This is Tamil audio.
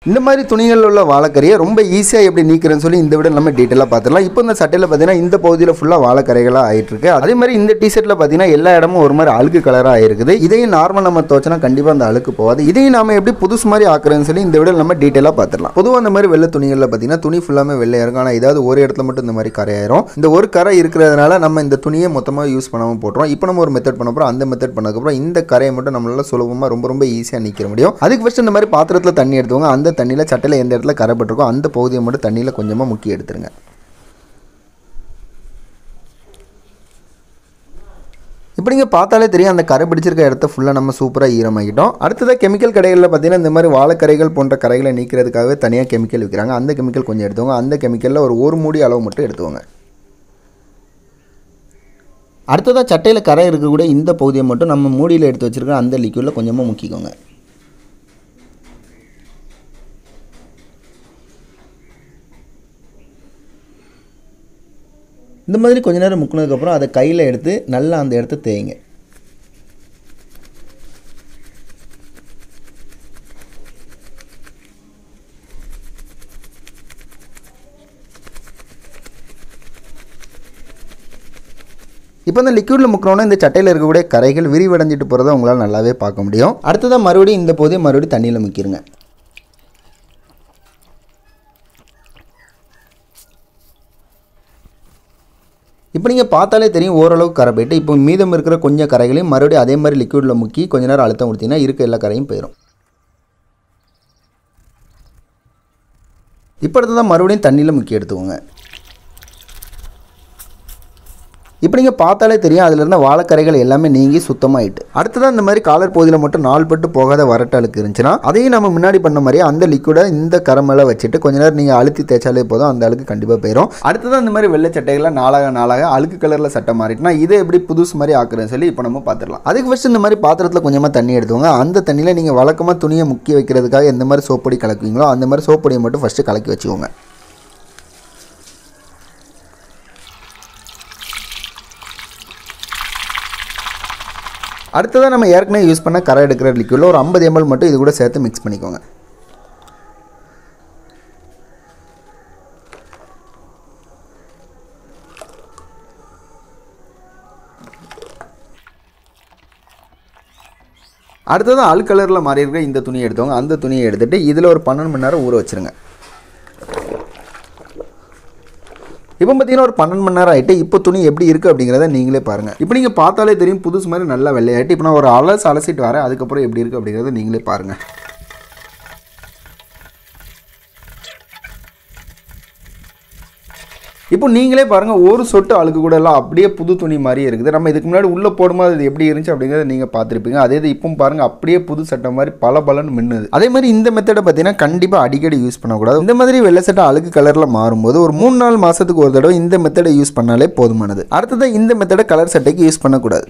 இந்த மாதிரி துணிகளில் உள்ள வாழைக்கரையை ரொம்ப ஈஸியாக எப்படி நீக்கிறேன்னு சொல்லி இந்த விட நம்ம டீட்டெயிலாக பார்த்துடலாம். இப்போ இந்த சட்டையில் பார்த்தீங்கன்னா இந்த பகுதியில் ஃபுல்லாக வாழைக்கரைகளாக ஆகிட்டு இருக்கு. அதே மாதிரி இந்த டிஷர்ட்டில் பார்த்தீங்கன்னா எல்லா இடமும் ஒரு மாதிரி அழுக்கு கலராக ஆயிருக்குது. இதையும் நார்மல் நம்ம துவச்சினா கண்டிப்பாக அந்த அழுக்கு போகாது. இதையும் நாம எப்படி புதுசு மாதிரி ஆக்குறேன்னு சொல்லி இந்த விட நம்ம டீட்டெயிலாக பார்த்துடலாம். பொதுவாக அந்த மாதிரி வெள்ளை துணிகளில் பார்த்தீங்கன்னா துணி ஃபுல்லாமே வெள்ளை இருக்கும். ஆனால் ஏதாவது ஒரு இடத்துல மட்டும் இந்த மாதிரி கரையாயிரும். இந்த ஒரு கரை இருக்கிறதுனால நம்ம இந்த துணியை மொத்தமாக யூஸ் பண்ணாமல் போட்டுறோம். இப்போ நம்ம ஒரு மெத்தட் பண்ண போகிறோம். அந்த மெத்தட் பண்ணதுக்கப்புறம் இந்த கரையை மட்டும் நம்மளால சுலபமாக ரொம்ப ஈஸியாக நீக்கிற முடியும். அதுக்கு ஃபர்ஸ்ட் இந்த மாதிரி பாத்திரத்தில் தண்ணி எடுத்துவாங்க. அந்த தண்ணியில் சட்டையில் எந்த இடத்துல கரைப்பட்டிருக்கோ அந்த பகுதியை மட்டும் தண்ணியில் கொஞ்சமாக முக்கி எடுத்துருங்க. இப்போ நீங்கள் பார்த்தாலே தெரியும் அந்த கரை பிடிச்சிருக்க இடத்த ஃபுல்லாக நம்ம சூப்பராக ஈரமாகிட்டோம். அடுத்ததாக கெமிக்கல் கடைகளில் பார்த்தீங்கன்னா இந்த மாதிரி வாழைக்கரைகள் போன்ற கரைகளை நீக்கிறதுக்காகவே தனியாக கெமிக்கல் விற்கிறாங்க. அந்த கெமிக்கல் கொஞ்சம் எடுத்துவாங்க. அந்த கெமிக்கலில் ஒரு மூடி அளவு மட்டும் எடுத்துவாங்க. அடுத்ததாக சட்டையில் கரை இருக்கக்கூடிய இந்த பகுதியை மட்டும் நம்ம மூடியில் எடுத்து வச்சுருக்க அந்த லிக்விடில் கொஞ்சமாக முக்கிக்கோங்க. இந்த மாதிரி கொஞ்ச நேரம் முக்கினதுக்கப்புறம் அதை கையில் எடுத்து நல்லா அந்த இடத்த தேய்ங்க. இப்போ இந்த லிக்விடில் முக்கினோன்னா இந்த சட்டையில் இருக்கக்கூடிய கரைகள் விரிவடைஞ்சிட்டு போகிறத உங்களால் நல்லாவே பார்க்க முடியும். அடுத்ததாக மறுபடியும் இந்த போதே மறுபடியும் தண்ணியில் முக்கிடுங்க. இப்போ நீங்கள் பார்த்தாலே தெரியும் ஓரளவுக்கு கரை போயிட்டு இப்போ மீதம் இருக்கிற கொஞ்சம் கரைகளையும் மறுபடியும் அதே மாதிரி லிக்விடில் முக்கி கொஞ்ச நேரம் அழுத்தம் கொடுத்தீங்கன்னா இருக்க எல்லா கரையும் போயிடும். இப்போ அடுத்து தான் மறுபடியும் தண்ணியில் முக்கி எடுத்துக்கோங்க. இப்போ நீங்கள் பார்த்தாலே தெரியும் அதில் இருந்த வாழைக்கரைகள் எல்லாமே நீங்கி சுத்தமாயிட்டு. அடுத்ததான் இந்த மாதிரி காலர் பகுதியில் மட்டும் நாள் பட்டு போகாத வறட்டு அழுக்கு இருந்துச்சுன்னா அதையும் நம்ம முன்னாடி பண்ண மாதிரியே அந்த லிக்விடை இந்த கரை மேலே வச்சுட்டு கொஞ்ச நேரம் நீங்கள் அழுத்தி தேய்ச்சாலே போதும், அந்த அழுக்கு கண்டிப்பாக போயிடும். அடுத்ததான் இந்த மாதிரி வெள்ளை சட்டைகளை நாளாக அழுக்கு கலரில் சட்டை மாறிட்டுனா இதை எப்படி புதுசு மாதிரி ஆக்குறேன்னு சொல்லி இப்போ நம்ம பார்த்துடலாம். அதுக்கு ஃபஸ்ட்டு இந்த மாதிரி பாத்திரத்தில் கொஞ்சமாக தண்ணி எடுத்துவாங்க. அந்த தண்ணியில் நீங்கள் வழக்கமாக துணியை முக்கி வைக்கிறதுக்காக எந்த மாதிரி சோப்பொடி கலக்குவீங்களோ அந்த மாதிரி சோப்பொடியை மட்டும் ஃபஸ்ட்டு கலக்கி வச்சுக்கோங்க. அடுத்ததாக நம்ம ஏற்கனவே யூஸ் பண்ண கரை எடுக்கிற லிக்விடில் ஒரு 50 ml மட்டும் இது கூட சேர்த்து மிக்ஸ் பண்ணிக்கோங்க. அடுத்ததான் அல் கலரில் மாறி இருக்கிற இந்த துணியை எடுத்தவங்க அந்த துணியை எடுத்துகிட்டு இதில் ஒரு 12 மணி நேரம் ஊற வச்சுருங்க. இப்போ பார்த்தீங்கன்னா ஒரு 12 மணி நேரம் ஆகிட்டு இப்போ துணி எப்படி இருக்குது அப்படிங்கிறத நீங்களே பாருங்கள். இப்போ நீங்கள் பார்த்தாலே தெரியும் புதுசு மாதிரி நல்லா வெள்ளையாகிட்டு. இப்போ நான் ஒரு அலசிட்டு வரேன், அதுக்கப்புறம் எப்படி இருக்குது அப்படிங்கிறத நீங்களே பாருங்கள். இப்போ நீங்களே பாருங்கள் ஒரு சொட்டு அழுக்கு கூட எல்லாம் அப்படியே புது துணி மாதிரியே இருக்குது. நம்ம இதுக்கு முன்னாடி உள்ளே போடும்போது அது எப்படி இருந்துச்சு அப்படிங்கிறத நீங்கள் பார்த்துருப்பீங்க. அதே இது இப்போ பாருங்கள் அப்படியே புது சட்டை மாதிரி பலன்னு மின்னுது. அதே மாதிரி இந்த மெத்தடை பார்த்தீங்கன்னா கண்டிப்பாக அடிக்கடி யூஸ் பண்ணக்கூடாது. இந்த மாதிரி வெள்ளை சட்டை அழுக்கு கலரில் மாறும்போது ஒரு 3-4 மாதத்துக்கு ஒரு தடவை இந்த மெத்தடை யூஸ் பண்ணாலே போதுமானது. அடுத்ததான் இந்த மெத்தடை கலர் சட்டைக்கு யூஸ் பண்ணக்கூடாது.